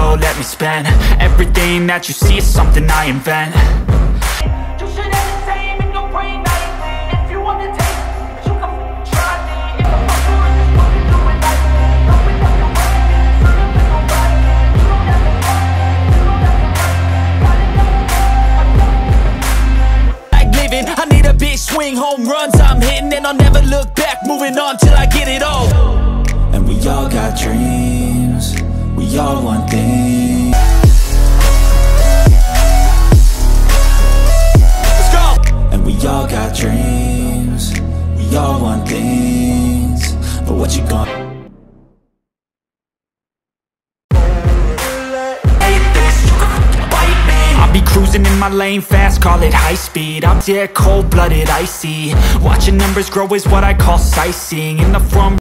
so let me spend everything that you see is something I invent. You should have the same in your brain nightly. If you want to take it, you can try me. If the fuck you in this world, do it like me. Open up your mind, serve with nobody. You don't have to fight me, you don't have to fight me. Like living, I need a big swing, home runs I'm hitting, and I'll never look back, moving on till I get it all. And we all got dreams, we all want things. Let's go! And we all got dreams, we all want things. But what you gonna I'll be cruising in my lane fast, call it high speed. I'm dead cold-blooded, icy. Watching numbers grow is what I call sightseeing. In the front